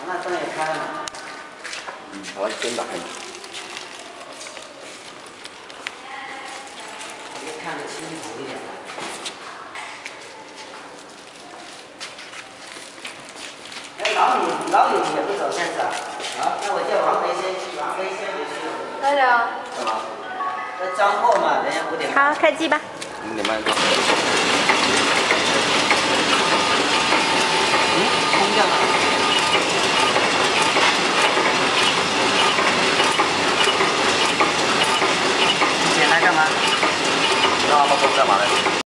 那灯也开了吗？ 嗯，好，灯打开。 我就看着清楚一点。哎，老李也不走现在啊？那我叫王飞先回去。 来了。 干嘛？那张货嘛，人家5点半。 好，开机吧。 5点半。